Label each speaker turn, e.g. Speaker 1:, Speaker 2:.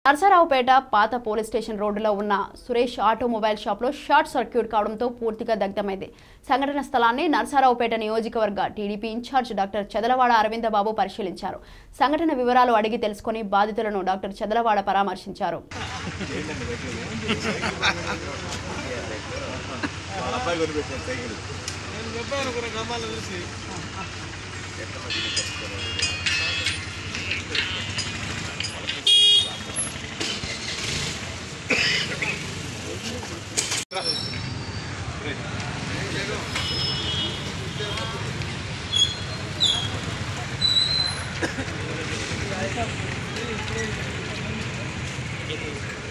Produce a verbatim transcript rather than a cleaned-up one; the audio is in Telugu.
Speaker 1: నరసరావుపేట పాత పోలీస్ స్టేషన్ రోడ్డులో ఉన్న సురేష్ ఆటోమొబైల్ షాప్లో షార్ట్ సర్క్యూట్ కావడంతో పూర్తిగా దగ్ధమైంది. సంఘటన స్థలాన్ని నరసరావుపేట నియోజకవర్గ TDP in charge doctor Chadalavada Aravindababu పరిశీలించారు. సంఘటన వివరాలు అడిగి తెలుసుకుని బాధితులను డాక్టర్ చదలవాడ పరామర్శించారు.
Speaker 2: Thank you.